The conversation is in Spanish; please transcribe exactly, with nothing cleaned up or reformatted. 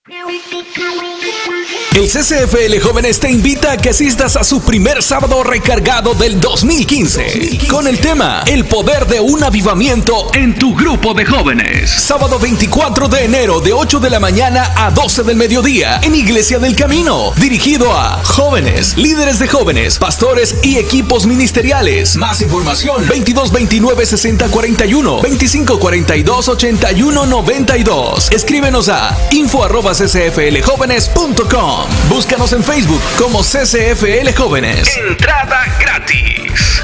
El C C F L Jóvenes te invita a que asistas a su primer sábado recargado del dos mil quince con el tema El poder de un avivamiento en tu grupo de jóvenes. Sábado veinticuatro de enero de ocho de la mañana a doce del mediodía en Iglesia del Camino. Dirigido a jóvenes, líderes de jóvenes, pastores y equipos ministeriales. Más información veintidós veintinueve sesenta cuarenta y uno, veinticinco cuarenta y dos ochenta y uno noventa y dos. Escríbenos a info arroba c c f l jóvenes punto com. Búscanos en Facebook como C C F L Jóvenes. Entrada gratis.